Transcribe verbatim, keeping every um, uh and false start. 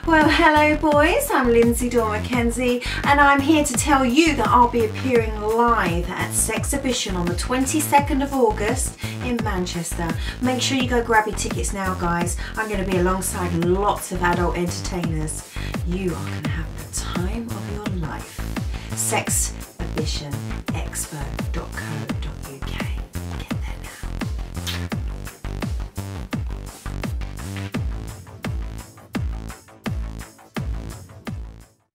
Well, hello boys, I'm Linsey McKenzie and I'm here to tell you that I'll be appearing live at Sexhibition on the twenty-second of August in Manchester. Make sure you go grab your tickets now, guys. I'm going to be alongside lots of adult entertainers. You are going to have the time of your life. Sexhibition expert dot co dot uk